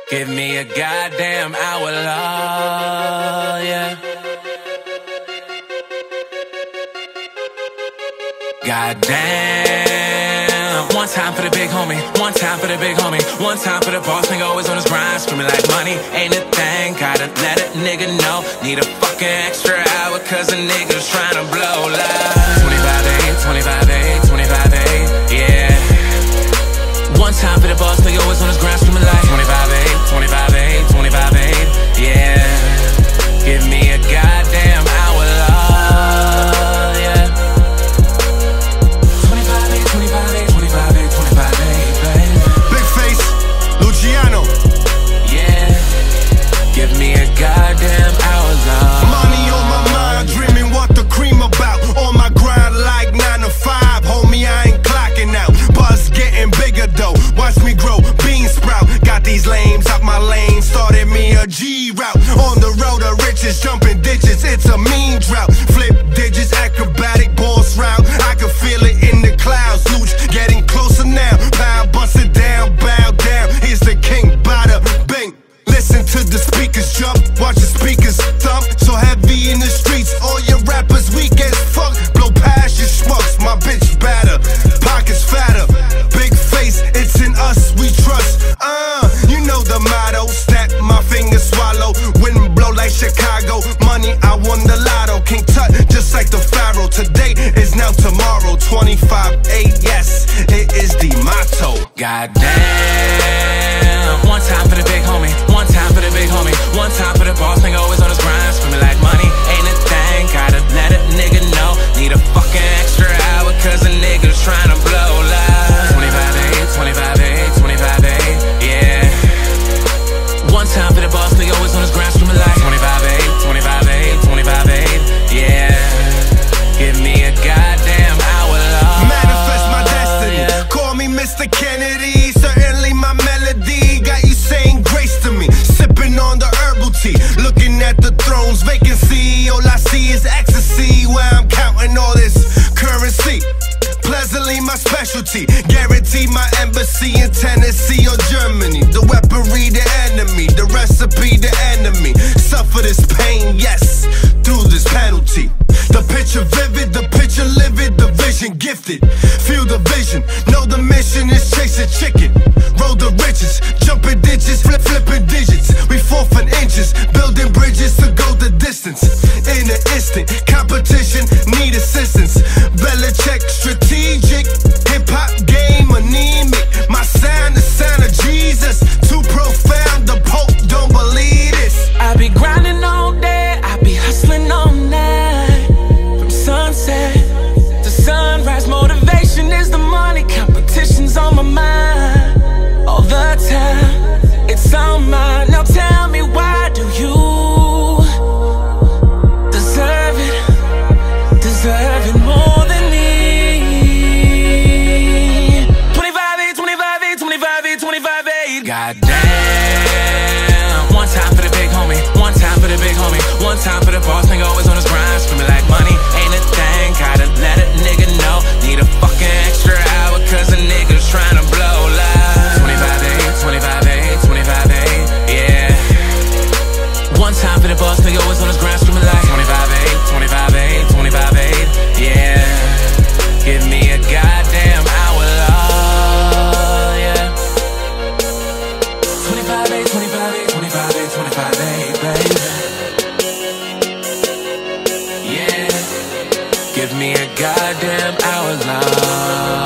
Give me a goddamn hour, Lord, yeah. Goddamn. One time for the big homie, one time for the big homie, one time for the boss nigga always on his grind, screaming like money ain't a thing. Gotta let a nigga know, need a fucking extra hour, cause a nigga's trying to blow like 25-8, 25-8, 25-8, yeah. One time for the boss nigga always on his grind, screaming like 25-8, 25-8, 25-8, yeah. Give me a goddamn hour, Lord, yeah. 25-8, 25-8, 25-8, 25-8, baby. Big Face, Luciano. Yeah. Give me a goddamn hour, Lord. Money on my mind, dreaming what the cream about. On my grind like 9 to 5, homie, I ain't clocking out. Buzz getting bigger though, watch me grow, bean sprout. Got these lames out my lane, started me a G route. On the road to riches, jumping ditches, it's a mean drought. Flip digits, acrobatic, boss route. I can feel it in the clouds, Luch getting closer now. Pow, bust it down, bow down. Here's the king, bada bing. Listen to the speakers jump, watch the speakers thump. So heavy in the streets, all your rappers weak as fuck. Blow past your schmucks, my bitch batter, pockets fatter. Big Face, it's in us we trust. You know the motto, snap my fingers swallow. Wind blow like Chicago, money I won the lotto. King Tut, just like the Pharaoh. Today is now tomorrow, 25-8, yes, it is the motto. Goddamn. One time for the big homie, one time for the big homie, one time for the boss nigga always on his grind, screaming like money ain't a thing. Gotta let a nigga know, need a fucking extra hour, cause a nigga's trying to blow like 25-8, 25-8, 25-8, yeah. One time for the boss nigga always on his grind, screaming like 25-8, 25-8, 25-8, yeah. Give me a goddamn hour, Lord. Manifest my destiny, yeah. Call me Mr. Kennedy. Certainly my melody got you saying grace to me. Sipping on the herbal tea, looking at the throne's vacancy. All I see is ecstasy, where I'm counting all this currency. Pleasantly my specialty, guarantee my embassy in Tennessee or Germany. The weaponry, the enemy, the recipe, the enemy. Suffer this pain, yes, through this penalty. The picture vivid, the picture livid, the vision gifted. Feel the vision, know the mission is chasing chicken. Roll the riches, jumping ditches, flipping digits. We forfeit inches, building bridges to go the distance. In an instant, competition need assistance. Belichick strategic, hip-hop game anemic. My sound, the sound of Jesus, too profound, the Pope don't believe this. I be grinding all day, I be hustling all night. From sunset to sunrise, motivation is the money, competition's on my mind. All the time, it's on mine. Now tell me, why do you deserve it? Deserve it more than me. 25-8, 25-8, 25-8, 25-8. Goddamn. One time for the big homie, one time for the big homie, one time for the boss nigga always on his grind, screaming like money ain't a thing. Gotta let a nigga know, need a fucking extra hour, cause a nigga's trying to blow like 25-8, 25-8, 25-8, yeah. One time for the boss nigga always on his grind, screaming like 25-8, 25-8, 25-8, yeah. Give me a goddamn hour, Lord, yeah. 25-8, 25-8, 25-8, 25-8, baby. Yeah. Give me a goddamn hour, Lord.